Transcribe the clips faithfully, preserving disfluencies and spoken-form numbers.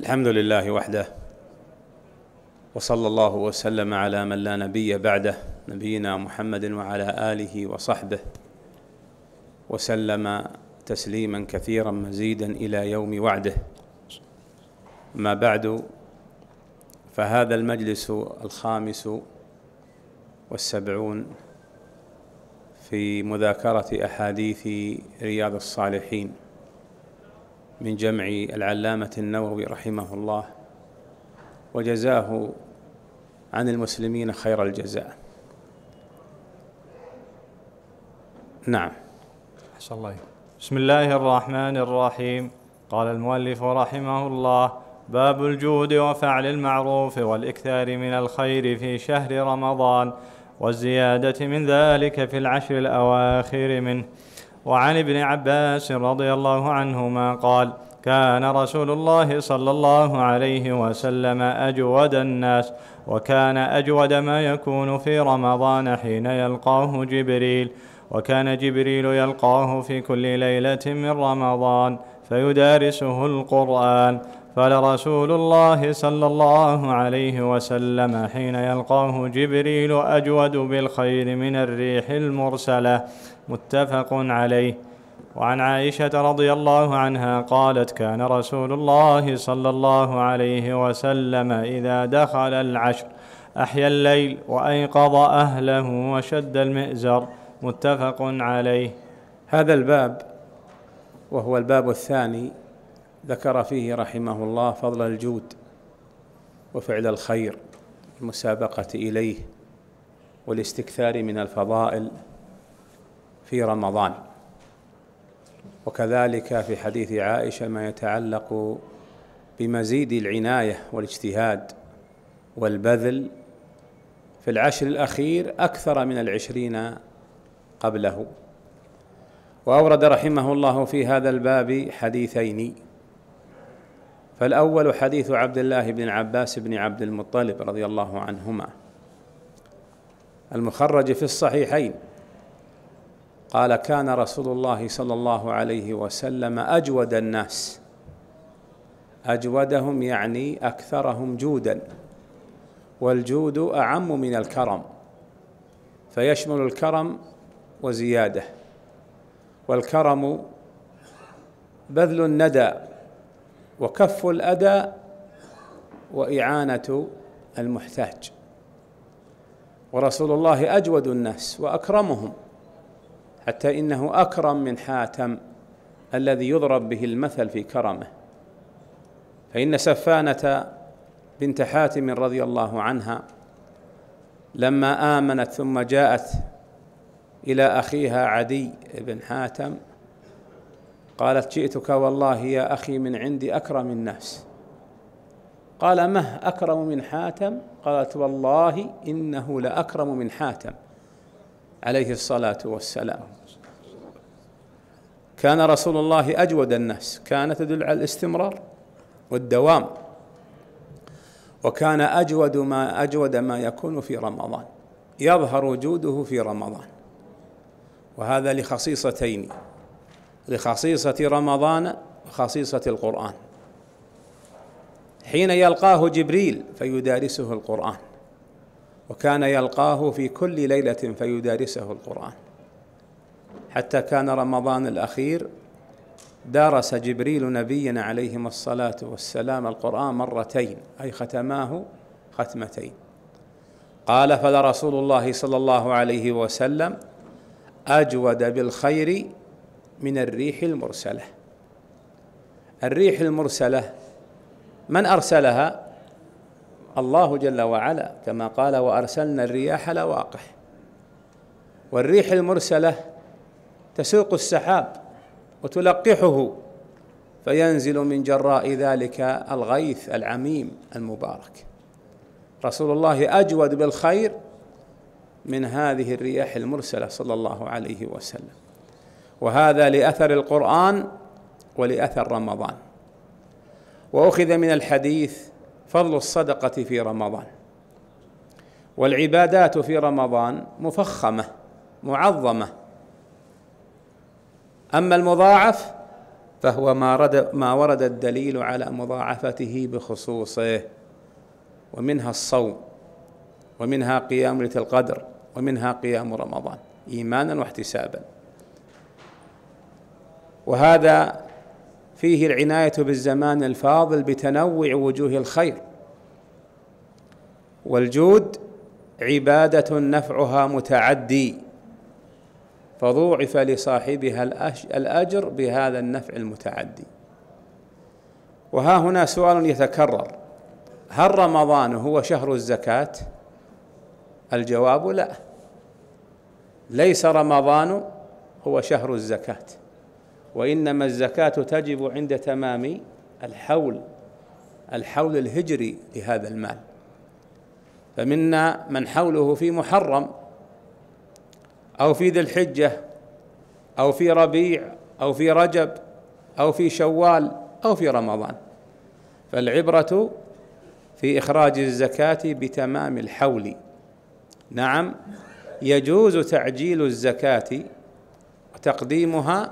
الحمد لله وحده، وصلى الله وسلم على من لا نبي بعده، نبينا محمد وعلى آله وصحبه وسلم تسليما كثيرا مزيدا إلى يوم وعده. ما بعد، فهذا المجلس الخامس والسبعون في مذاكرة أحاديث رياض الصالحين من جمع العلامة النووي رحمه الله، وجزاه عن المسلمين خير الجزاء. نعم. أحسن الله. بسم الله الرحمن الرحيم. قال المؤلف رحمه الله: باب الجود وفعل المعروف والإكثار من الخير في شهر رمضان، والزيادة من ذلك في العشر الأواخر منه. وعن ابن عباس رضي الله عنهما قال: كان رسول الله صلى الله عليه وسلم أجود الناس، وكان أجود ما يكون في رمضان حين يلقاه جبريل، وكان جبريل يلقاه في كل ليلة من رمضان فيدارسه القرآن، فلرسول الله صلى الله عليه وسلم حين يلقاه جبريل أجود بالخير من الريح المرسلة. متفق عليه. وعن عائشة رضي الله عنها قالت: كان رسول الله صلى الله عليه وسلم إذا دخل العشر أحيا الليل وأيقظ أهله وشد المئزر. متفق عليه. هذا الباب وهو الباب الثاني ذكر فيه رحمه الله فضل الجود وفعل الخير، المسابقة إليه والاستكثار من الفضائل في رمضان، وكذلك في حديث عائشة ما يتعلق بمزيد العناية والاجتهاد والبذل في العشر الأخير أكثر من العشرين قبله. وأورد رحمه الله في هذا الباب حديثين، فالأول حديث عبد الله بن عباس بن عبد المطلب رضي الله عنهما المخرج في الصحيحين، قال: كان رسول الله صلى الله عليه وسلم أجود الناس. أجودهم يعني أكثرهم جودا، والجود أعم من الكرم، فيشمل الكرم وزيادة. والكرم بذل الندى وكف الأذى وإعانة المحتاج، ورسول الله أجود الناس وأكرمهم، حتى إنه أكرم من حاتم الذي يضرب به المثل في كرمه. فإن سفانة بنت حاتم رضي الله عنها لما آمنت ثم جاءت إلى أخيها عدي بن حاتم قالت: جئتك والله يا أخي من عندي أكرم الناس. قال: مه أكرم من حاتم؟ قالت: والله إنه لأكرم من حاتم عليه الصلاة والسلام. كان رسول الله أجود الناس، كان تدل على الاستمرار والدوام، وكان أجود ما أجود ما يكون في رمضان، يظهر وجوده في رمضان، وهذا لخصيصتين: لخصيصة رمضان وخصيصة القرآن. حين يلقاه جبريل فيدارسه القرآن، وكان يلقاه في كل ليلة فيدارسه القرآن، حتى كان رمضان الأخير دارس جبريل نبينا عليهم الصلاة والسلام القرآن مرتين، أي ختماه ختمتين. قال: فلرسول الله صلى الله عليه وسلم أجود بالخير من الريح المرسلة. الريح المرسلة من أرسلها؟ الله جل وعلا، كما قال: وأرسلنا الرياح لواقح. والريح المرسلة تسوق السحاب وتلقحه فينزل من جراء ذلك الغيث العميم المبارك. رسول الله أجود بالخير من هذه الرياح المرسلة صلى الله عليه وسلم، وهذا لأثر القرآن ولأثر رمضان. وأخذ من الحديث فضل الصدقة في رمضان، والعبادات في رمضان مفخمة معظمة، أما المضاعف فهو ما ورد, ما ورد الدليل على مضاعفته بخصوصه، ومنها الصوم، ومنها قيام ليلة القدر، ومنها قيام رمضان إيمانا واحتسابا. وهذا فيه العناية بالزمان الفاضل بتنوع وجوه الخير، والجود عبادة نفعها متعدي، فضوعف لصاحبها الأجر بهذا النفع المتعدي. وها هنا سؤال يتكرر: هل رمضان هو شهر الزكاة؟ الجواب لا، ليس رمضان هو شهر الزكاة، وإنما الزكاة تجب عند تمام الحول الحول الهجري لهذا المال. فمنا من حوله في محرم أو في ذي الحجة أو في ربيع أو في رجب أو في شوال أو في رمضان، فالعبرة في إخراج الزكاة بتمام الحول. نعم، يجوز تعجيل الزكاة وتقديمها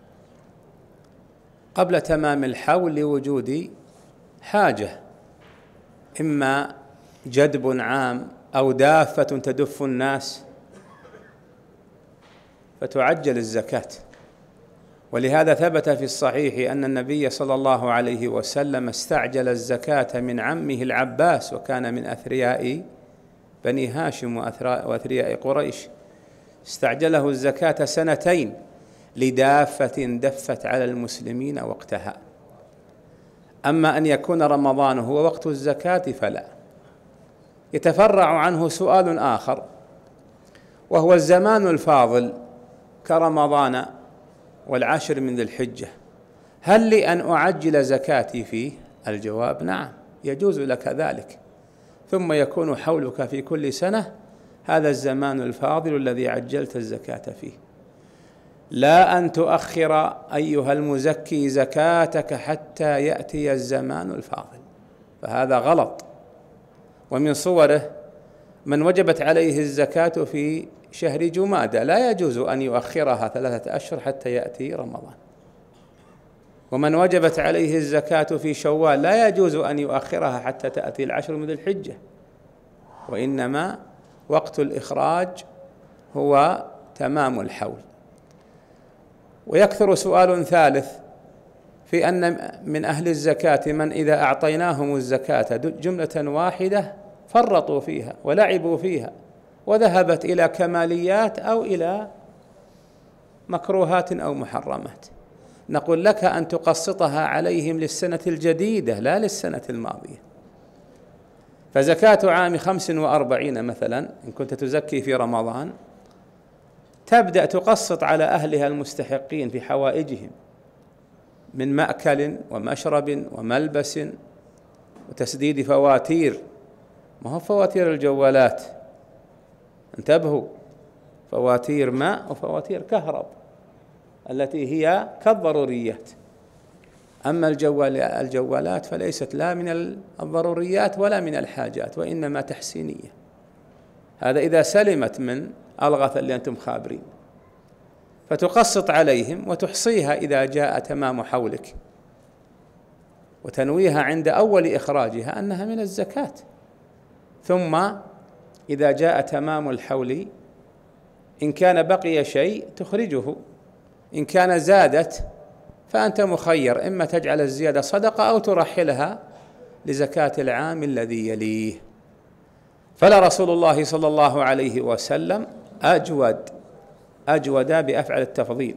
قبل تمام الحول لوجود حاجة، إما جدب عام أو دافة تدف الناس فتعجل الزكاة. ولهذا ثبت في الصحيح أن النبي صلى الله عليه وسلم استعجل الزكاة من عمه العباس، وكان من أثرياء بني هاشم وأثرياء قريش، استعجله الزكاة سنتين لدافة دفت على المسلمين وقتها. أما أن يكون رمضان هو وقت الزكاة فلا. يتفرع عنه سؤال آخر، وهو الزمان الفاضل كرمضان والعشر من ذي الحجة، هل لي أن أعجل زكاتي فيه؟ الجواب نعم، يجوز لك ذلك، ثم يكون حولك في كل سنة هذا الزمان الفاضل الذي عجلت الزكاة فيه، لا أن تؤخر أيها المزكي زكاتك حتى يأتي الزمان الفاضل، فهذا غلط. ومن صوره من وجبت عليه الزكاة في شهر جمادى لا يجوز أن يؤخرها ثلاثة أشهر حتى يأتي رمضان، ومن وجبت عليه الزكاة في شوال لا يجوز أن يؤخرها حتى تأتي العشر من ذي الحجة، وإنما وقت الإخراج هو تمام الحول. ويكثر سؤال ثالث في أن من أهل الزكاة من إذا أعطيناهم الزكاة جملة واحدة فرطوا فيها ولعبوا فيها وذهبت إلى كماليات أو إلى مكروهات أو محرمات. نقول لك أن تقسطها عليهم للسنة الجديدة لا للسنة الماضية. فزكاة عام خمس وأربعين مثلا إن كنت تزكي في رمضان تبدأ تقسط على أهلها المستحقين في حوائجهم من مأكل ومشرب وملبس وتسديد فواتير، ما هو فواتير الجوالات، انتبهوا، فواتير ماء وفواتير كهرب التي هي كالضروريات. أما الجوال الجوالات فليست لا من الضروريات ولا من الحاجات، وإنما تحسينية. هذا إذا سلمت من الغث اللي أنتم خابرين، فتقسط عليهم وتحصيها إذا جاء تمام حولك، وتنويها عند أول إخراجها أنها من الزكاة، ثم إذا جاء تمام الحول إن كان بقي شيء تخرجه، إن كان زادت فأنت مخير، إما تجعل الزيادة صدقة أو ترحلها لزكاة العام الذي يليه. فلا رسول الله صلى الله عليه وسلم أجود أجود بأفعل التفضيل،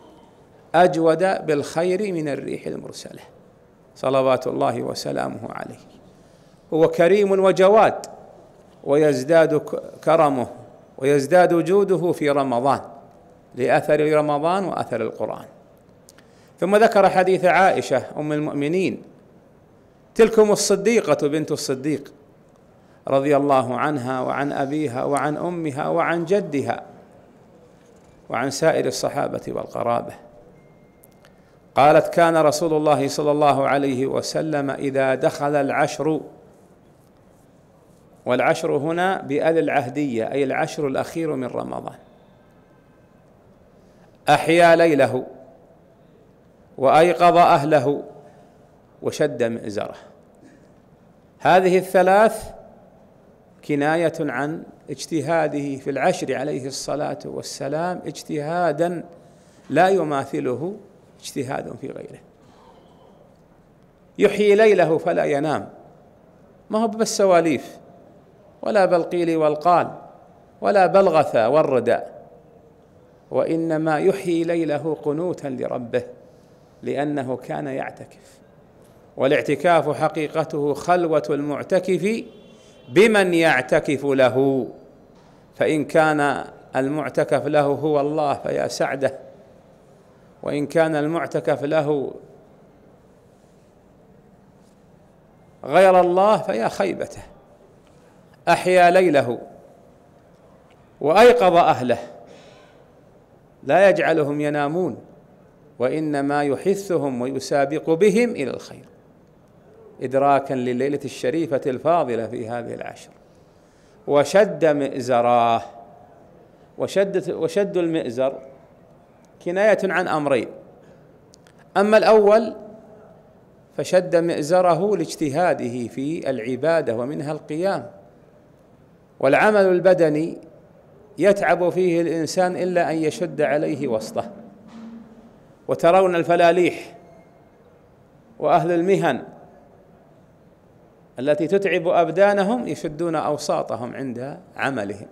أجود بالخير من الريح المرسلة صلوات الله وسلامه عليه. هو كريم وجواد، ويزداد كرمه ويزداد جوده في رمضان لأثر رمضان وأثر القرآن. ثم ذكر حديث عائشة أم المؤمنين: تلكم الصديقة بنت الصديق رضي الله عنها وعن أبيها وعن أمها وعن جدها وعن سائر الصحابة والقرابة. قالت: كان رسول الله صلى الله عليه وسلم إذا دخل العشر، والعشر هنا بأل العهدية أي العشر الأخير من رمضان، أحيا ليله وأيقظ أهله وشد مئزره. هذه الثلاث كناية عن اجتهاده في العشر عليه الصلاة والسلام اجتهادا لا يماثله اجتهاد في غيره. يحيي ليله فلا ينام، ما هو بالسواليف ولا بالقيل والقال ولا بالغثى والردى، وإنما يحيي ليله قنوتا لربه لأنه كان يعتكف. والاعتكاف حقيقته خلوة المعتكف بمن يعتكف له، فإن كان المعتكف له هو الله فيا سعده، وإن كان المعتكف له غير الله فيا خيبته. أحيا ليله وأيقظ أهله، لا يجعلهم ينامون، وإنما يحثهم ويسابق بهم إلى الخير إدراكا لليلة الشريفة الفاضلة في هذه العشر. وشد مئزراه، وشد, وشد المئزر كناية عن أمرين. أما الأول فشد مئزره لاجتهاده في العبادة ومنها القيام، والعمل البدني يتعب فيه الإنسان إلا أن يشد عليه وسطه. وترون الفلاليح وأهل المهن التي تتعب أبدانهم يشدون أوساطهم عند عملهم.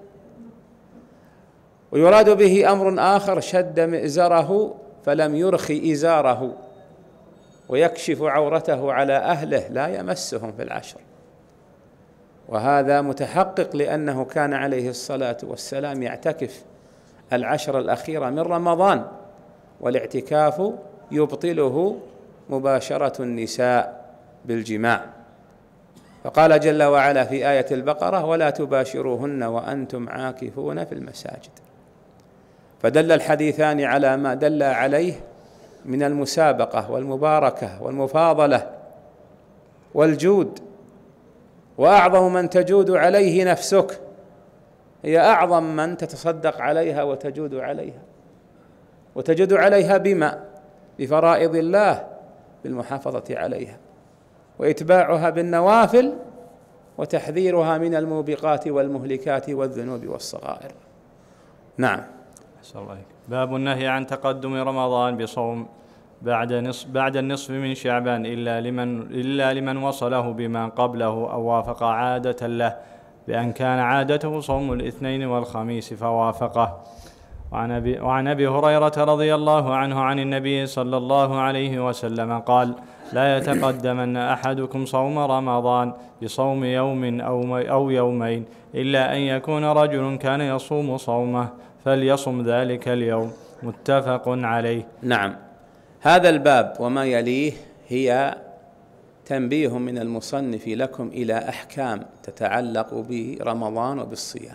ويراد به أمر آخر، شد مئزره فلم يرخي إزاره ويكشف عورته على أهله لا يمسهم في العشر. وهذا متحقق لأنه كان عليه الصلاة والسلام يعتكف العشر الأخيرة من رمضان، والاعتكاف يبطله مباشرة النساء بالجماع. فقال جل وعلا في آية البقرة: ولا تباشروهن وأنتم عاكفون في المساجد. فدل الحديثان على ما دل عليه من المسابقة والمباركة والمفاضلة والجود. وأعظم من تجود عليه نفسك، هي أعظم من تتصدق عليها وتجود عليها، وتجود عليها بما؟ بفرائض الله، بالمحافظة عليها وإتباعها بالنوافل وتحذيرها من الموبقات والمهلكات والذنوب والصغائر. نعم. باب النهي عن تقدم رمضان بصوم بعد نصف بعد النصف من شعبان إلا لمن إلا لمن وصله بما قبله أو وافق عادة له، بأن كان عادته صوم الاثنين والخميس فوافقه. وعن أبي, وعن أبي هريرة رضي الله عنه عن النبي صلى الله عليه وسلم قال: لا يتقدمن أحدكم صوم رمضان بصوم يوم أو يومين إلا أن يكون رجل كان يصوم صومه فليصم ذلك اليوم. متفق عليه. نعم. هذا الباب وما يليه هي تنبيه من المصنف لكم إلى أحكام تتعلق برمضان وبالصيام،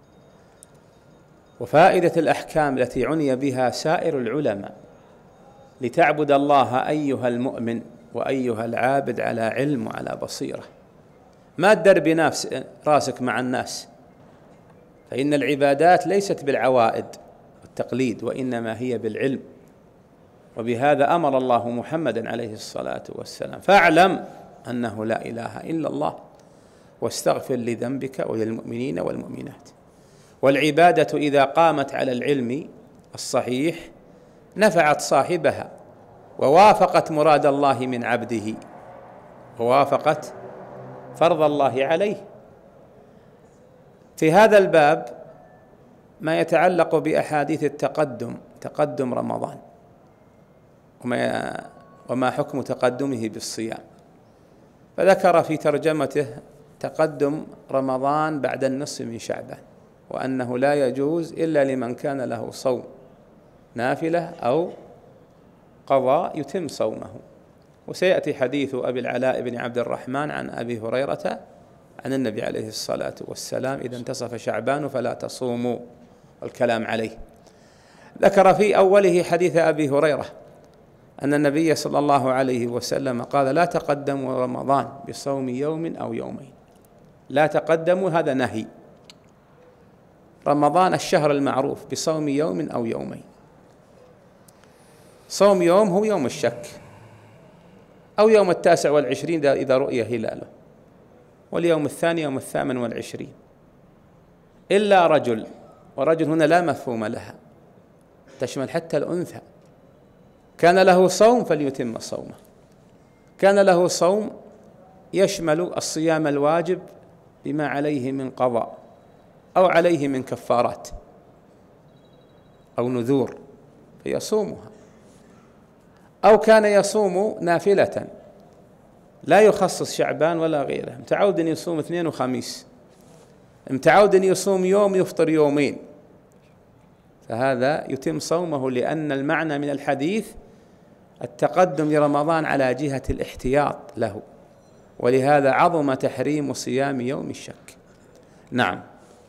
وفائدة الأحكام التي عني بها سائر العلماء لتعبد الله أيها المؤمن وأيها العابد على علم وعلى بصيرة، ما تدر بنفس راسك مع الناس، فإن العبادات ليست بالعوائد والتقليد، وإنما هي بالعلم. وبهذا أمر الله محمدا عليه الصلاة والسلام: فاعلم أنه لا إله إلا الله واستغفر لذنبك وللمؤمنين والمؤمنات. والعبادة إذا قامت على العلم الصحيح نفعت صاحبها ووافقت مراد الله من عبده ووافقت فرض الله عليه. في هذا الباب ما يتعلق بأحاديث التقدم، تقدم رمضان، وما, وما حكم تقدمه بالصيام. فذكر في ترجمته تقدم رمضان بعد النصف من شعبان، وأنه لا يجوز إلا لمن كان له صوم نافلة أو قضاء يتم صومه. وسيأتي حديث أبي العلاء بن عبد الرحمن عن أبي هريرة عن النبي عليه الصلاة والسلام: إذا انتصف شعبان فلا تصوموا، والكلام عليه. ذكر في أوله حديث أبي هريرة أن النبي صلى الله عليه وسلم قال: لا تقدموا رمضان بصوم يوم أو يومين. لا تقدموا هذا نهي، رمضان الشهر المعروف بصوم يوم أو يومين. صوم يوم هو يوم الشك، أو يوم التاسع والعشرين إذا رؤي هلاله، واليوم الثاني يوم الثامن والعشرين، إلا رجل، ورجل هنا لا مفهوم لها، تشمل حتى الأنثى، كان له صوم فليتم صومه، كان له صوم يشمل الصيام الواجب بما عليه من قضاء أو عليه من كفارات أو نذور فيصومها، أو كان يصوم نافلة لا يخصص شعبان ولا غيره، متعود أن يصوم اثنين وخميس، متعود أن يصوم يوم يفطر يومين، فهذا يتم صومه، لأن المعنى من الحديث التقدم لرمضان على جهة الاحتياط له، ولهذا عظم تحريم صيام يوم الشك. نعم.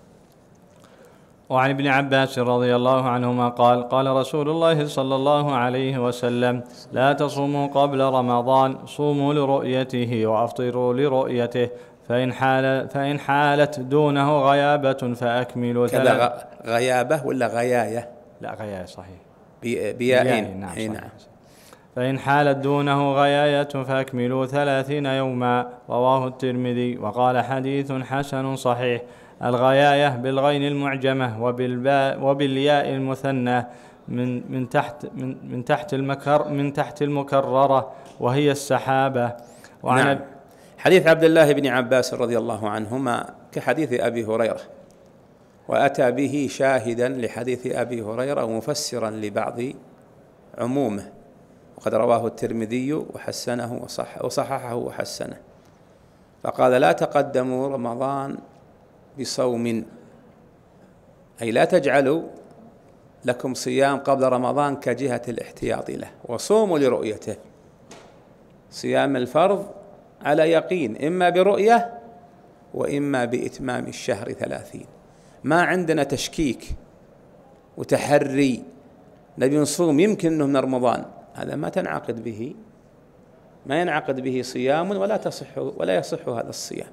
وعن ابن عباس رضي الله عنهما قال قال رسول الله صلى الله عليه وسلم لا تصوموا قبل رمضان، صوموا لرؤيته وأفطروا لرؤيته، فإن, حال فإن حالت دونه غيابة فأكملوا كذا. غيابة ولا غياية؟ لا غياية صحيح، بيائين. نعم, نعم. فإن حالت دونه غياية فأكملوا ثلاثين يوما، رواه الترمذي وقال حديث حسن صحيح. الغياية بالغين المعجمة وبالباء وبالياء المثنى من من تحت من, من تحت المكر من تحت المكررة، وهي السحابة. وعن نعم. حديث عبد الله بن عباس رضي الله عنهما كحديث أبي هريرة، وأتى به شاهدا لحديث أبي هريرة ومفسرا لبعض عمومه، وقد رواه الترمذي وحسنه وصح وصححه وحسنه، فقال لا تقدموا رمضان بصوم، أي لا تجعلوا لكم صيام قبل رمضان كجهة الاحتياط له، وصوموا لرؤيته، صيام الفرض على يقين إما برؤية وإما بإتمام الشهر ثلاثين، ما عندنا تشكيك وتحري نبي نصوم يمكن أنه من رمضان، هذا ما تنعقد به ما ينعقد به صيام ولا تصح ولا يصح هذا الصيام.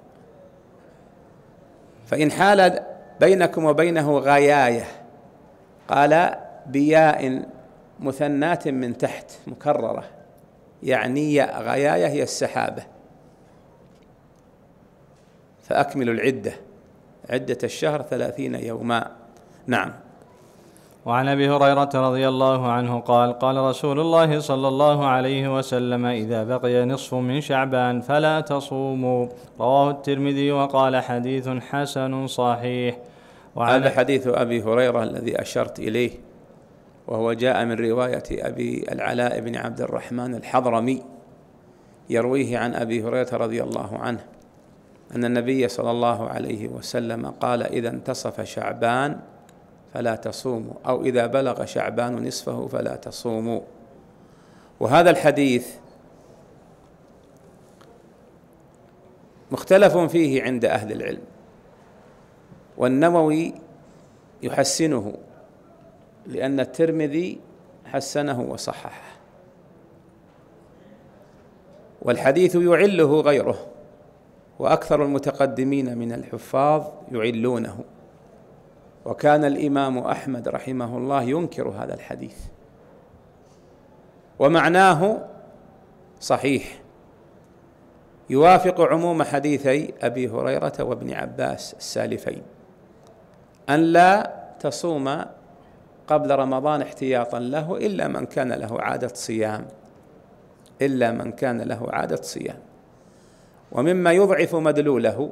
فإن حال بينكم وبينه غياية، قال بياء مثنات من تحت مكررة، يعني غياية هي السحابة، فأكملوا العدة عدة الشهر ثلاثين يوما. نعم. وعن أبي هريرة رضي الله عنه قال قال رسول الله صلى الله عليه وسلم إذا بقي نصف من شعبان فلا تصوموا، رواه الترمذي وقال حديث حسن صحيح. هذا حديث أبي هريرة الذي أشرت إليه، وهو جاء من رواية أبي العلاء بن عبد الرحمن الحضرمي، يرويه عن أبي هريرة رضي الله عنه أن النبي صلى الله عليه وسلم قال إذا انتصف شعبان فلا تصوموا، أو إذا بلغ شعبان نصفه فلا تصوموا. وهذا الحديث مختلف فيه عند أهل العلم، والنووي يحسنه لأن الترمذي حسنه وصححه، والحديث يعله غيره، وأكثر المتقدمين من الحفاظ يعلونه، وكان الإمام أحمد رحمه الله ينكر هذا الحديث، ومعناه صحيح يوافق عموم حديثي أبي هريرة وابن عباس السالفين، أن لا تصوم قبل رمضان احتياطا له إلا من كان له عادة صيام إلا من كان له عادة صيام. ومما يضعف مدلوله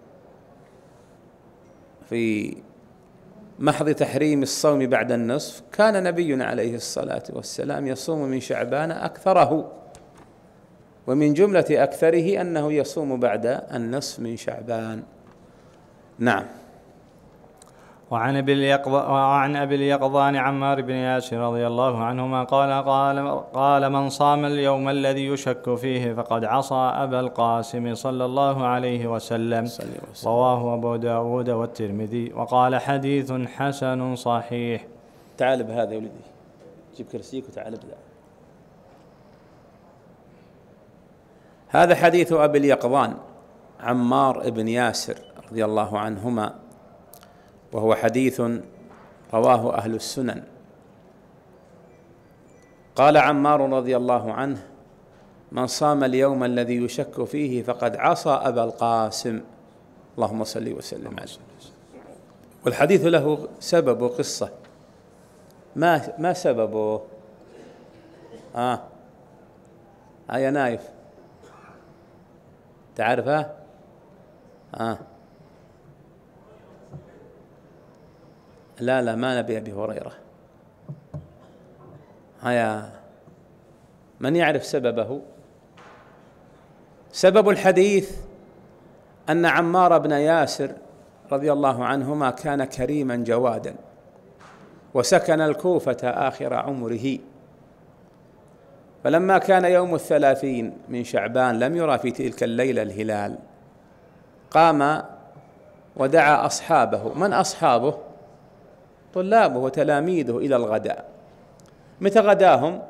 في محض تحريم الصوم بعد النصف، كان نبينا عليه الصلاة والسلام يصوم من شعبان أكثره، ومن جملة أكثره أنه يصوم بعد النصف من شعبان. نعم. وعن أبي اليقظان عمار بن ياسر رضي الله عنهما قال قال قال من صام اليوم الذي يشك فيه فقد عصى أبا القاسم صلى الله عليه وسلم، رواه أبو داود والترمذي وقال حديث حسن صحيح. تعال بهذا يا ولدي، جيب كرسيك وتعال بذا. هذا حديث أبي اليقظان عمار بن ياسر رضي الله عنهما، وهو حديث رواه أهل السنن، قال عمار رضي الله عنه: من صام اليوم الذي يشك فيه فقد عصى أبا القاسم، اللهم صل وسلم عليه. والحديث له سبب وقصة. ما ما سببه؟ آه آه يا نايف، تعرفه؟ آه لا لا ما نبي أبي هريرة. هيا من يعرف سببه؟ سبب الحديث أن عمار بن ياسر رضي الله عنهما كان كريما جوادا، وسكن الكوفة آخر عمره، فلما كان يوم الثلاثين من شعبان لم يرى في تلك الليلة الهلال، قام ودعا أصحابه. من أصحابه؟ طلابه وتلاميذه إلى الغداء. متى غداهم؟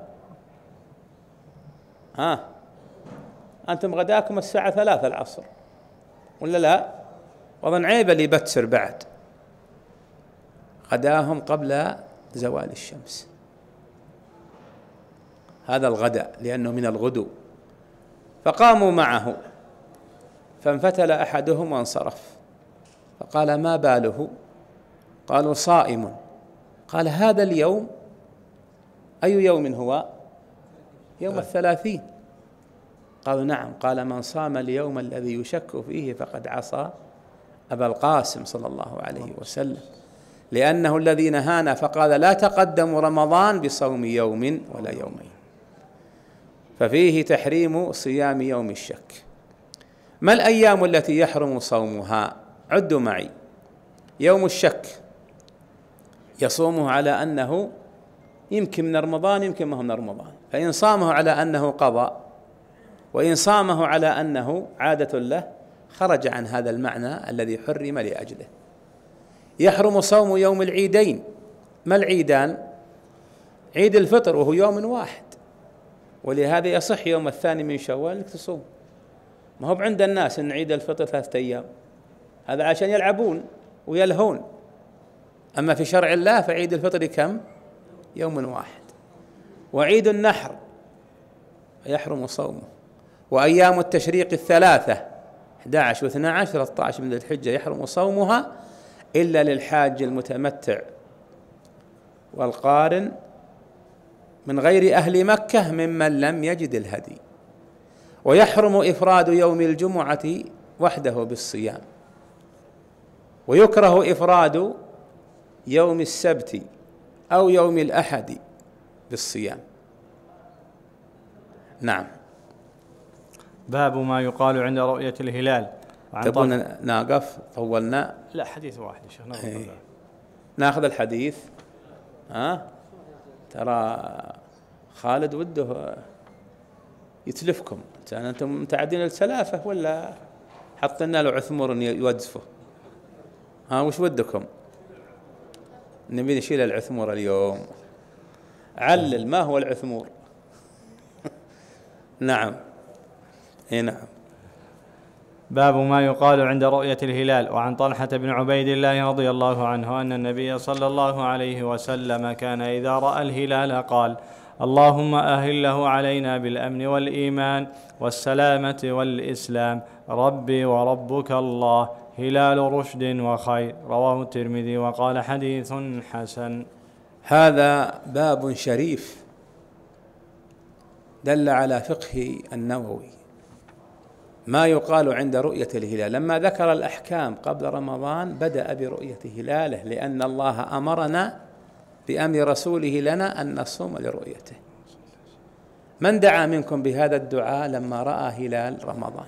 ها أنتم غداكم الساعة ثلاثة العصر ولا لا؟ وظن عيب اللي بتسر بعد. غداهم قبل زوال الشمس، هذا الغداء لأنه من الغدو. فقاموا معه، فانفتل أحدهم وانصرف، فقال: ما باله؟ قالوا: صائم. قال: هذا اليوم أي يوم هو؟ يوم الثلاثين. قالوا: نعم. قال: من صام اليوم الذي يشك فيه فقد عصى أبا القاسم صلى الله عليه وسلم، لأنه الذي نهانا فقال: لا تقدموا رمضان بصوم يوم ولا يومين. ففيه تحريم صيام يوم الشك. ما الأيام التي يحرم صومها؟ عدوا معي. يوم الشك يصومه على أنه يمكن من رمضان يمكن ما هو من رمضان، فإن صامه على أنه قضى، وإن صامه على أنه عادة له، خرج عن هذا المعنى الذي حرم لأجله. يحرم صوم يوم العيدين. ما العيدان؟ عيد الفطر وهو يوم واحد، ولهذا يصح يوم الثاني من شوال انك تصوم. ما هو عند الناس ان عيد الفطر ثلاثة ايام، هذا عشان يلعبون ويلهون. اما في شرع الله فعيد الفطر كم؟ يوم واحد. وعيد النحر يحرم صومه. وايام التشريق الثلاثه أحد عشر واثني عشر ثلاثة عشر من ذي الحجه يحرم صومها الا للحاج المتمتع والقارن من غير أهل مكة ممن لم يجد الهدي. ويحرم إفراد يوم الجمعة وحده بالصيام، ويكره إفراد يوم السبت أو يوم الأحد بالصيام. نعم. باب ما يقال عند رؤية الهلال. تبون ناقف؟ طولنا. لا، حديث واحد يا شيخ. ايه. ناخذ الحديث. ها ترى خالد وده يتلفكم، أنتم متعدين السلافة ولا حطينا له عثمور يوزفه؟ ها وش ودكم؟ نبي نشيل العثمور اليوم. علل ما هو العثمور؟ نعم. اي نعم. باب ما يقال عند رؤية الهلال. وعن طلحة بن عبيد الله رضي الله عنه أن النبي صلى الله عليه وسلم كان إذا رأى الهلال قال: اللهم أهله علينا بالأمن والإيمان والسلامة والإسلام، ربي وربك الله، هلال رشد وخير. رواه الترمذي وقال حديث حسن. هذا باب شريف دل على فقه النووي. ما يقال عند رؤية الهلال. لما ذكر الأحكام قبل رمضان بدأ برؤية هلاله، لأن الله أمرنا بأمر رسوله لنا أن نصوم لرؤيته. من دعا منكم بهذا الدعاء لما رأى هلال رمضان؟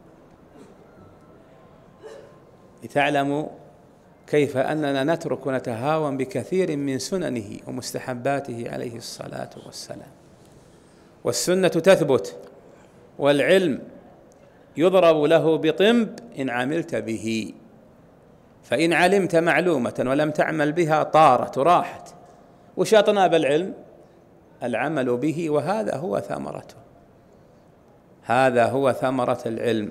لتعلموا كيف أننا نترك ونتهاون بكثير من سننه ومستحباته عليه الصلاة والسلام. والسنة تثبت، والعلم يضرب له بطنب إن عملت به، فإن علمت معلومة ولم تعمل بها طارت وراحت. وش أطناب العلم؟ العمل به، وهذا هو ثمرته، هذا هو ثمرة العلم.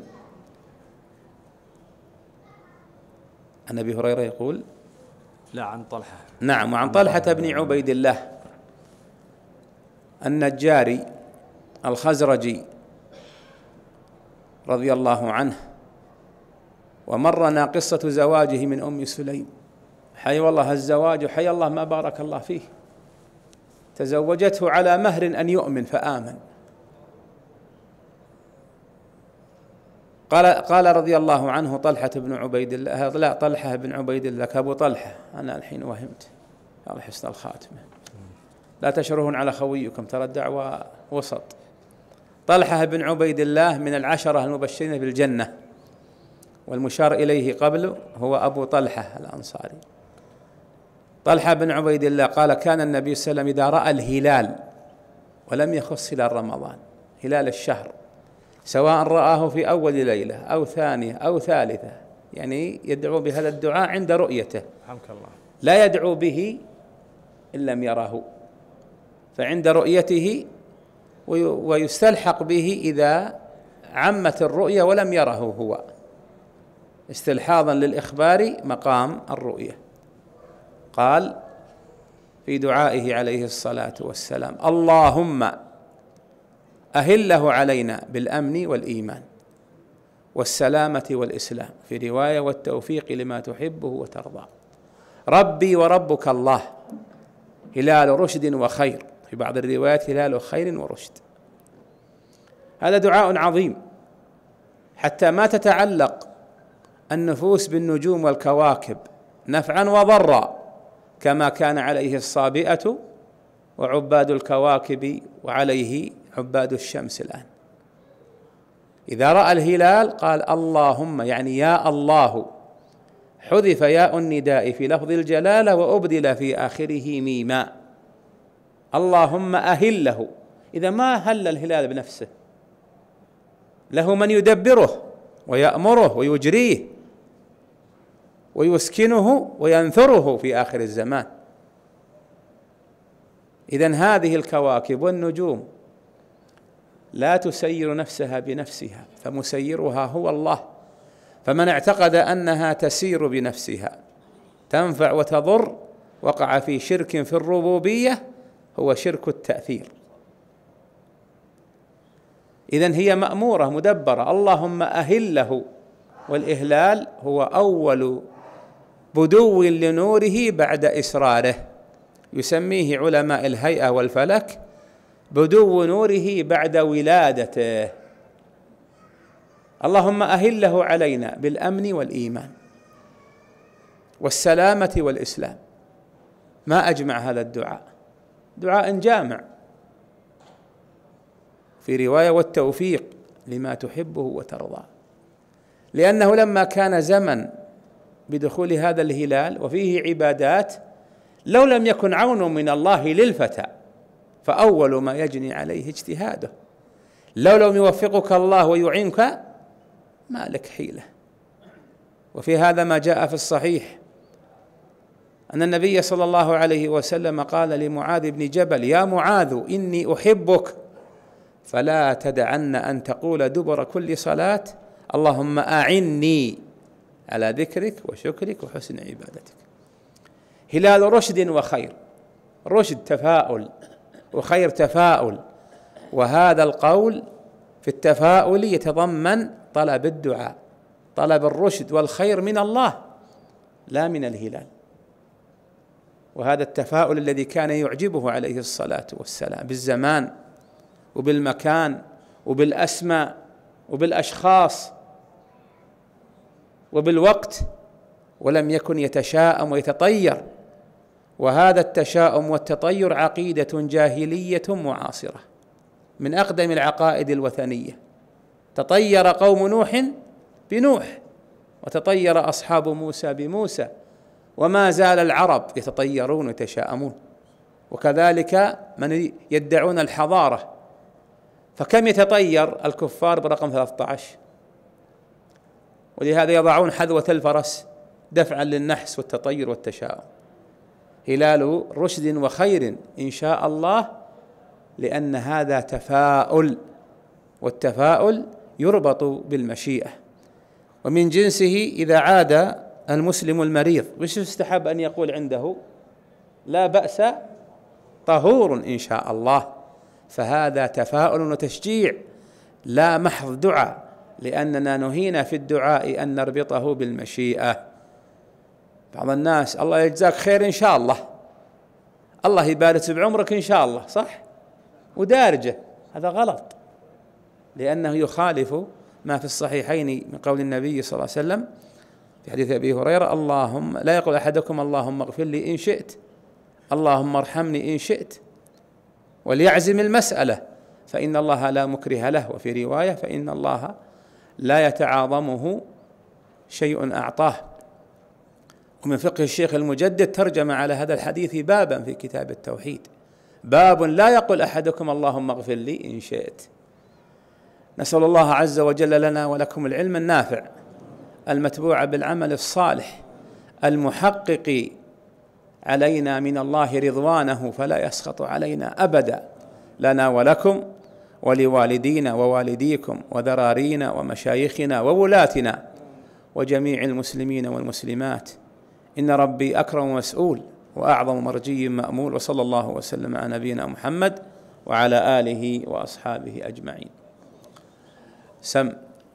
عن أبي هريرة يقول: لا، عن طلحة. نعم. وعن طلحة بن عبيد الله النجاري الخزرجي رضي الله عنه، ومرنا قصة زواجه من أم سليم، حي والله الزواج حي الله ما بارك الله فيه، تزوجته على مهر أن يؤمن فآمن. قال قال رضي الله عنه طلحة بن عبيد الله، لا طلحة بن عبيد الله كأبو طلحة، أنا الحين وهمت، الله حسن الخاتمة، لا تشرهون على خويكم ترى الدعوة وسط. طلحة بن عبيد الله من العشرة المبشرين بالجنة، والمشار إليه قبله هو أبو طلحة الأنصاري. طلحة بن عبيد الله قال كان النبي صلى الله عليه وسلم إذا رأى الهلال، ولم يخص هلال رمضان، هلال الشهر، سواء رآه في أول ليلة أو ثانية أو ثالثة، يعني يدعو بهذا الدعاء عند رؤيته، لا يدعو به إن لم يره، فعند رؤيته ويستلحق به إذا عمت الرؤية ولم يره هو، استلحاظا للإخبار مقام الرؤية. قال في دعائه عليه الصلاة والسلام: اللهم أهله علينا بالأمن والإيمان والسلامة والإسلام، في رواية والتوفيق لما تحبه وترضى، ربي وربك الله، هلال رشد وخير، في بعض الروايات هلال خير ورشد. هذا دعاء عظيم، حتى ما تتعلق النفوس بالنجوم والكواكب نفعا وضرا، كما كان عليه الصابئة وعباد الكواكب وعليه عباد الشمس الآن. إذا رأى الهلال قال اللهم، يعني يا الله، حذف ياء النداء في لفظ الجلالة وأبدل في آخره ميما، اللهم أهله. إذا ما هل الهلال بنفسه، له من يدبره ويأمره ويجريه ويسكنه وينثره في آخر الزمان. إذن هذه الكواكب والنجوم لا تسير نفسها بنفسها، فمسيرها هو الله، فمن اعتقد أنها تسير بنفسها تنفع وتضر وقع في شرك في الربوبية، هو شرك التأثير. إذن هي مأمورة مدبرة، اللهم أهله، والإهلال هو أول بدو لنوره بعد إسراره، يسميه علماء الهيئة والفلك بدو نوره بعد ولادته. اللهم أهله علينا بالأمن والإيمان والسلامة والإسلام. ما أجمع هذا الدعاء، دعاء جامع، في رواية والتوفيق لما تحبه وترضى، لأنه لما كان زمن بدخول هذا الهلال وفيه عبادات، لو لم يكن عون من الله للفتى فأول ما يجني عليه اجتهاده، لو لم يوفقك الله ويعينك ما لك حيلة. وفي هذا ما جاء في الصحيح أن النبي صلى الله عليه وسلم قال لمعاذ بن جبل: يا معاذ إني أحبك، فلا تدعن أن تقول دبر كل صلاة اللهم أعني على ذكرك وشكرك وحسن عبادتك. هلال رشد وخير، رشد تفاؤل وخير تفاؤل، وهذا القول في التفاؤل يتضمن طلب الدعاء، طلب الرشد والخير من الله لا من الهلال. وهذا التفاؤل الذي كان يعجبه عليه الصلاة والسلام بالزمان وبالمكان وبالأسماء وبالأشخاص وبالوقت، ولم يكن يتشاءم ويتطير. وهذا التشاؤم والتطير عقيدة جاهلية معاصرة من أقدم العقائد الوثنية. تطير قوم نوح بنوح، وتطير أصحاب موسى بموسى، وما زال العرب يتطيرون ويتشاءمون، وكذلك من يدعون الحضارة. فكم يتطير الكفار برقم ثلاثة عشر، ولهذا يضعون حذوة الفرس دفعا للنحس والتطير والتشاؤم. هلال رشد وخير إن شاء الله، لأن هذا تفاؤل، والتفاؤل يربط بالمشيئة. ومن جنسه إذا عاد المسلم المريض، وش يستحب أن يقول عنده؟ لا بأس طهور إن شاء الله، فهذا تفاؤل وتشجيع لا محض دعاء، لأننا نهينا في الدعاء أن نربطه بالمشيئة. بعض الناس الله يجزاك خير إن شاء الله، الله يبارك بعمرك إن شاء الله، صح؟ ودارجة، هذا غلط، لأنه يخالف ما في الصحيحين من قول النبي صلى الله عليه وسلم في حديث أبي هريرة: اللهم لا يقول أحدكم اللهم اغفر لي إن شئت، اللهم ارحمني إن شئت، وليعزم المسألة فإن الله لا مكره له، وفي رواية فإن الله لا يتعاظمه شيء أعطاه. ومن فقه الشيخ المجدد ترجم على هذا الحديث بابا في كتاب التوحيد، باب لا يقول أحدكم اللهم اغفر لي إن شئت. نسأل الله عز وجل لنا ولكم العلم النافع المتبوع بالعمل الصالح المحقق علينا من الله رضوانه فلا يسخط علينا أبدا، لنا ولكم ولوالدينا ووالديكم وذرارينا ومشايخنا وولاتنا وجميع المسلمين والمسلمات، إن ربي أكرم مسؤول وأعظم مرجي مأمول. وصلى الله وسلم على نبينا محمد وعلى آله وأصحابه أجمعين. سم.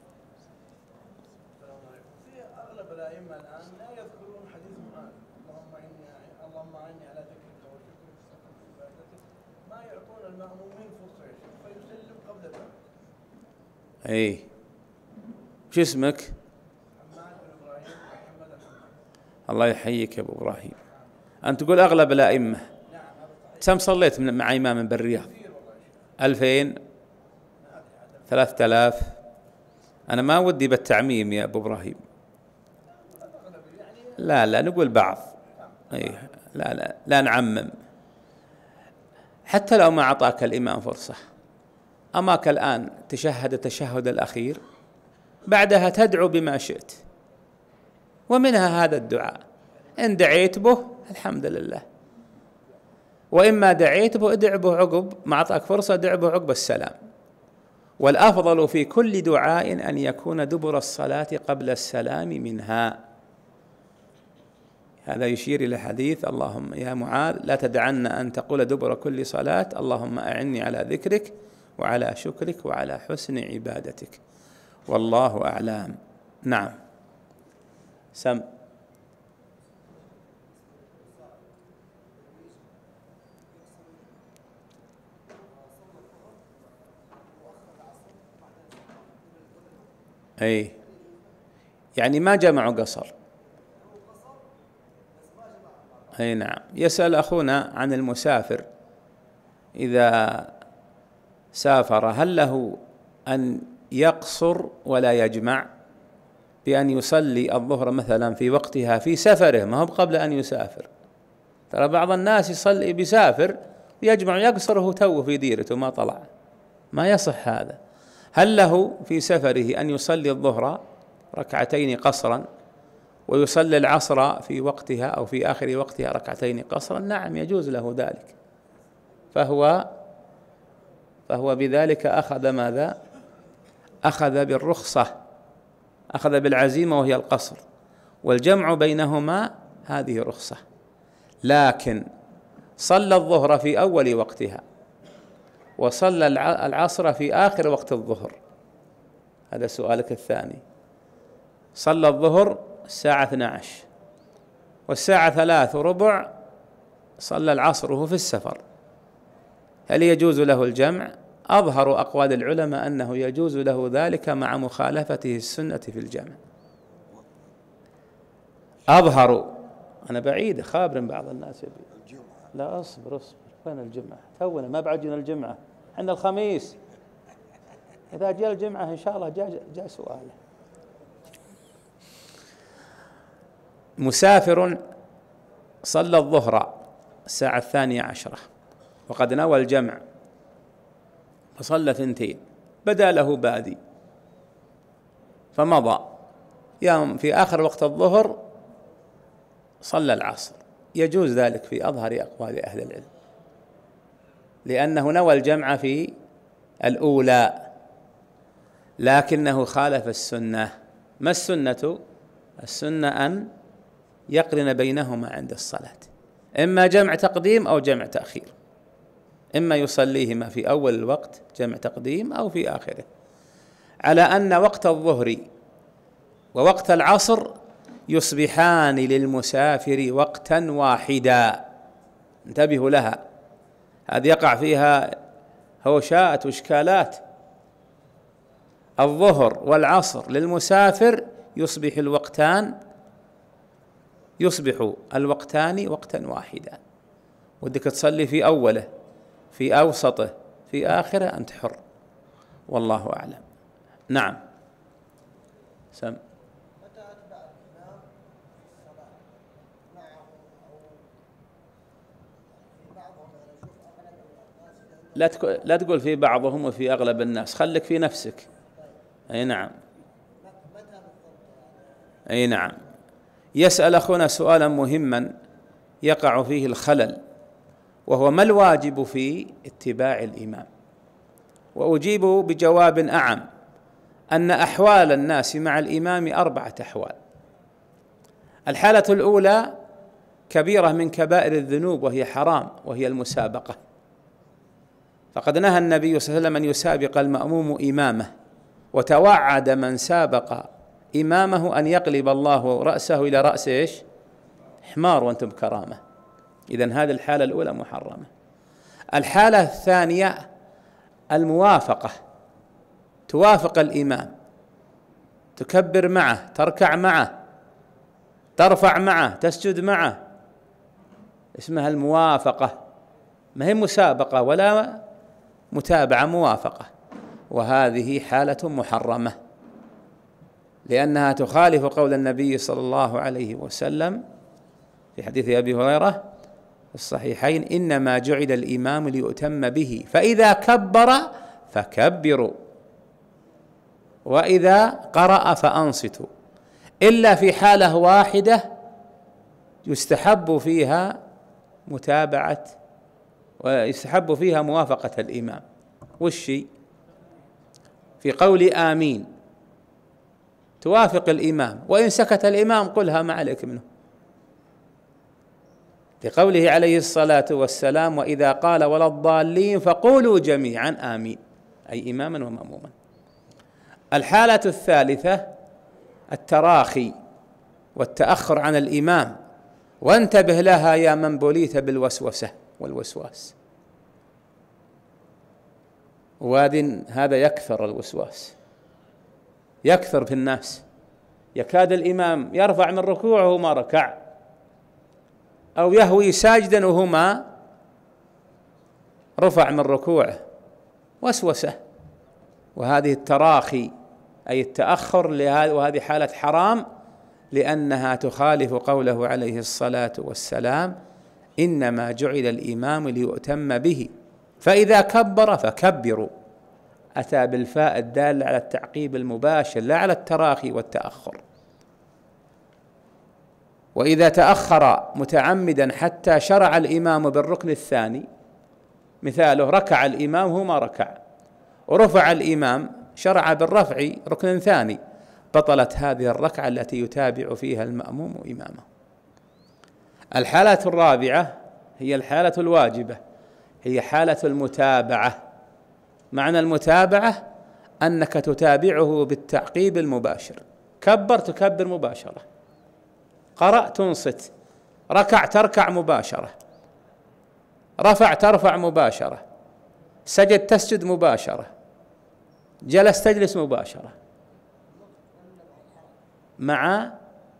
أغلب الأئمة الآن لا يذكرون حديث معاذ اللهم إني اللهم أعني على ذكرك وشكرك وحسن عبادتك، ما يعطون المأمومين فرصة فيسلم قبل ذلك. أي شو اسمك؟ حماد بن إبراهيم محمد الحمد. الله يحييك يا أبو إبراهيم. أنت تقول أغلب الأئمة. نعم هذا صحيح. كم صليت مع إمام بالرياض؟ كثير والله. ألفين؟ ثلاثة آلاف؟ أنا ما ودي بالتعميم يا أبو إبراهيم. لا لا نقول بعض. أي لا لا لا نعمم. حتى لو ما أعطاك الإمام فرصة، أماك الآن تشهد التشهد الأخير، بعدها تدعو بما شئت، ومنها هذا الدعاء، إن دعيت به الحمد لله، وإما دعيت به ادع به عقب ما أعطاك فرصة، ادع به عقب السلام. والأفضل في كل دعاء أن يكون دبر الصلاة قبل السلام منها. هذا يشير إلى حديث اللهم يا معاذ لا تدعن أن تقول دبر كل صلاة اللهم أعني على ذكرك وعلى شكرك وعلى حسن عبادتك، والله أعلم. نعم. سم. أي يعني ما جمعوا قصر. أي نعم. يسأل أخونا عن المسافر إذا سافر هل له أن يقصر ولا يجمع، بأن يصلي الظهر مثلا في وقتها في سفره، ما هو قبل أن يسافر. ترى بعض الناس يصلي بيسافر يجمع يقصره توه في ديرته ما طلع، ما يصح هذا. هل له في سفره أن يصلي الظهر ركعتين قصرا ويصلي العصر في وقتها أو في آخر وقتها ركعتين قصرا؟ نعم يجوز له ذلك، فهو فهو بذلك أخذ ماذا؟ أخذ بالرخصة، أخذ بالعزيمة وهي القصر، والجمع بينهما هذه رخصة. لكن صلى الظهر في أول وقتها وصلى العصر في آخر وقت الظهر، هذا سؤالك الثاني. صلى الظهر الساعة اثنتي عشرة والساعة ثلاث وربع صلى العصر وهو في السفر، هل يجوز له الجمع؟ أظهر أقوال العلماء أنه يجوز له ذلك مع مخالفته السنة في الجمع. أظهر، أنا بعيد خابر بعض الناس يبي. لا أصبر أصبر، وين الجمعة؟ تونا ما بعجنا الجمعة، عندنا الخميس، إذا جاء الجمعة إن شاء الله جاء, جاء سؤاله. مسافر صلى الظهر الساعة الثانية عشرة وقد نوى الجمع فصلى ثنتين، بدا له بادي فمضى، يوم في آخر وقت الظهر صلى العصر، يجوز ذلك في أظهر أقوال أهل العلم، لأنه نوى الجمع في الأولى، لكنه خالف السنة. ما السنة؟ السنة أن يقرن بينهما عند الصلاة، إما جمع تقديم أو جمع تأخير، إما يصليهما في أول الوقت جمع تقديم أو في آخره، على أن وقت الظهر ووقت العصر يصبحان للمسافر وقتا واحدا. انتبهوا لها، هذه يقع فيها هوشات وإشكالات. الظهر والعصر للمسافر يصبح الوقتان يصبح الوقتان وقتا واحدا، ودك تصلي في أوله في أوسطه في آخره أنت حر، والله أعلم. نعم. سم. لا تقول لا تقول في بعضهم وفي أغلب الناس، خلك في نفسك. أي نعم، أي نعم. يسأل أخونا سؤالا مهما يقع فيه الخلل، وهو ما الواجب في اتباع الإمام؟ وأجيب بجواب أعم، أن أحوال الناس مع الإمام أربعة أحوال. الحالة الأولى كبيرة من كبائر الذنوب وهي حرام، وهي المسابقة، فقد نهى النبي صلى الله عليه وسلم أن يسابق المأموم إمامه، وتوعد من سابق إمامه أن يقلب الله رأسه إلى رأس إيش؟ حمار وأنتم بكرامة. إذن هذه الحالة الأولى محرمة. الحالة الثانية الموافقة، توافق الإمام، تكبر معه، تركع معه، ترفع معه، تسجد معه، اسمها الموافقة، ما هي مسابقة ولا متابعة، موافقة، وهذه حالة محرمة لأنها تخالف قول النبي صلى الله عليه وسلم في حديث أبي هريرة في الصحيحين: إنما جعل الإمام ليؤتم به فإذا كبر فكبروا وإذا قرأ فأنصتوا، إلا في حالة واحدة يستحب فيها متابعة ويستحب فيها موافقة الإمام، والشيء في قول آمين توافق الإمام، وإن سكت الإمام قلها ما عليك منه، لقوله عليه الصلاة والسلام: وإذا قال ولا الضالين فقولوا جميعا آمين، أي إماما ومأموما. الحالة الثالثة التراخي والتأخر عن الإمام، وانتبه لها يا من بليت بالوسوسة والوسواس، واد هذا يكثر الوسواس، يكثر في الناس، يكاد الإمام يرفع من ركوعه وهو ما ركع، أو يهوي ساجدا وهو ما رفع من ركوعه، وسوسة. وهذه التراخي أي التأخر، وهذه حالة حرام لأنها تخالف قوله عليه الصلاة والسلام: إنما جعل الإمام ليؤتم به فإذا كبر فكبروا، أتى بالفاء الدالة على التعقيب المباشر لا على التراخي والتأخر. وإذا تأخر متعمدا حتى شرع الإمام بالركن الثاني، مثاله ركع الإمام هو ما ركع، ورفع الإمام شرع بالرفع ركن ثاني، بطلت هذه الركعة التي يتابع فيها المأموم إمامه. الحالة الرابعة هي الحالة الواجبة، هي حالة المتابعة. معنى المتابعة أنك تتابعه بالتعقيب المباشر، كبر تكبر مباشرة، قرأ تنصت، ركع تركع مباشرة، رفع ترفع مباشرة، سجد تسجد مباشرة، جلس تجلس مباشرة، مع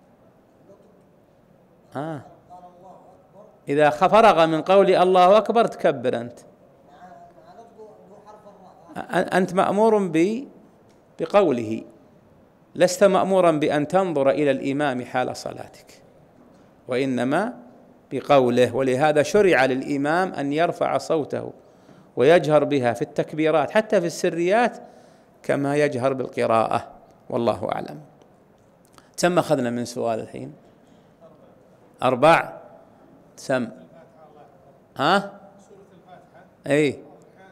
آه إذا فرغ من قول الله أكبر تكبر أنت أنت مأمور بقوله، لست مأمورا بأن تنظر إلى الإمام حال صلاتك، وإنما بقوله. ولهذا شرع للإمام أن يرفع صوته ويجهر بها في التكبيرات حتى في السريات كما يجهر بالقراءة، والله أعلم. تم أخذنا من سؤال الحين أربع سم ها أي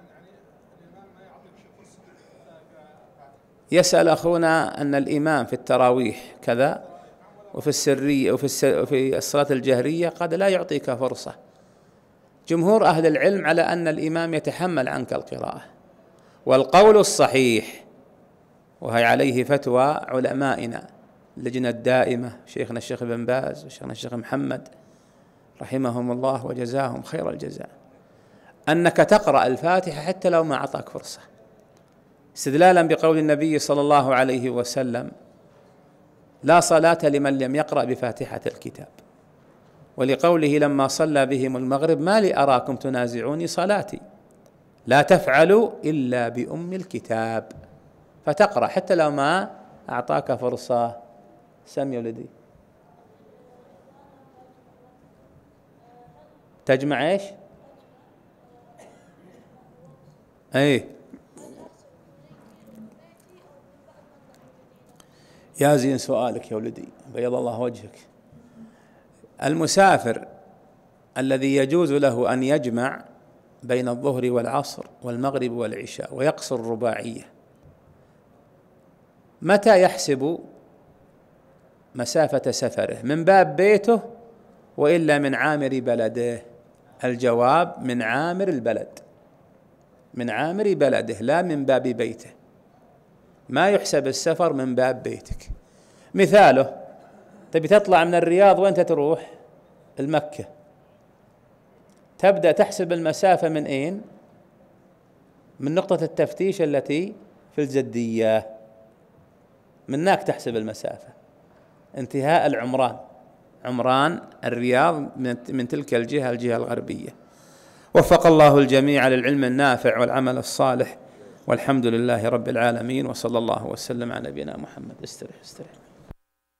يسأل أخونا أن الإمام في التراويح كذا وفي السرية وفي في الصلاة الجهرية قد لا يعطيك فرصة، جمهور أهل العلم على أن الإمام يتحمل عنك القراءة، والقول الصحيح، وهي عليه فتوى علمائنا اللجنة الدائمة شيخنا الشيخ ابن باز وشيخنا الشيخ محمد رحمهم الله وجزاهم خير الجزاء، أنك تقرأ الفاتحة حتى لو ما أعطاك فرصة، استدلالا بقول النبي صلى الله عليه وسلم: لا صلاة لمن لم يقرأ بفاتحة الكتاب، ولقوله لما صلى بهم المغرب: ما لي أراكم تنازعوني صلاتي، لا تفعلوا إلا بأم الكتاب، فتقرأ حتى لو ما أعطاك فرصة. سم يا ولدي. تجمع ايش؟ اي يا زين سؤالك يا ولدي، بيض الله وجهك. المسافر الذي يجوز له أن يجمع بين الظهر والعصر والمغرب والعشاء ويقصر الرباعية، متى يحسب مسافة سفره؟ من باب بيته وإلا من عامر بلده؟ الجواب: من عامر البلد، من عامر بلده، لا من باب بيته. ما يحسب السفر من باب بيتك. مثاله: تبي تطلع من الرياض وين تروح؟ المكة، تبدأ تحسب المسافة من أين؟ من نقطة التفتيش التي في الجدية، من هناك تحسب المسافة. انتهاء العمران، عمران الرياض من تلك الجهة، الجهة الغربية. وفق الله الجميع للعلم النافع والعمل الصالح، والحمد لله رب العالمين، وصلى الله وسلم على نبينا محمد. استرح استرح.